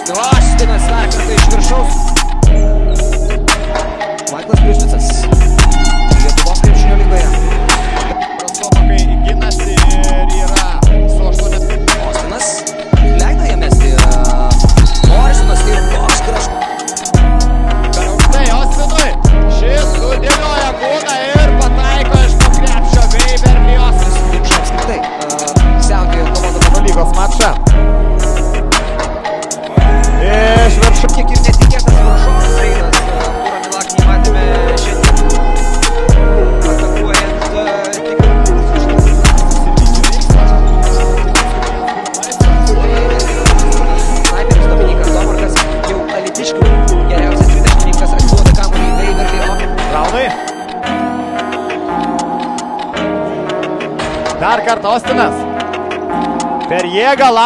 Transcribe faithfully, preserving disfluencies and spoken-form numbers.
Ostinas dar kartą iš viršaus. Maiklas Krišnicas. Lietuvos krepšinio lygoje. Prasopa, kai ginasi ir yra su aštuonias. Ostinas leido jam mesti. Morisonas ir toks kraštas. Per aukštai Ostinui. Šis sudėlioja kūną ir pataiko iš po krepšio bei Berliosas. Iš apskritai siautėjo kovodamas Lygos mačą. Iš viršų. Kiek ir netikėtas varžovas Reinas, kurą Milaknį matėme šiandien atakuojant snaiperis Dominikas Domarkas, jau alytiškių geriausias dvidešimtininkas atiduoda kamuolį į Veiverlį. Braunui. Dar kartą Ostinas. Per jėgą.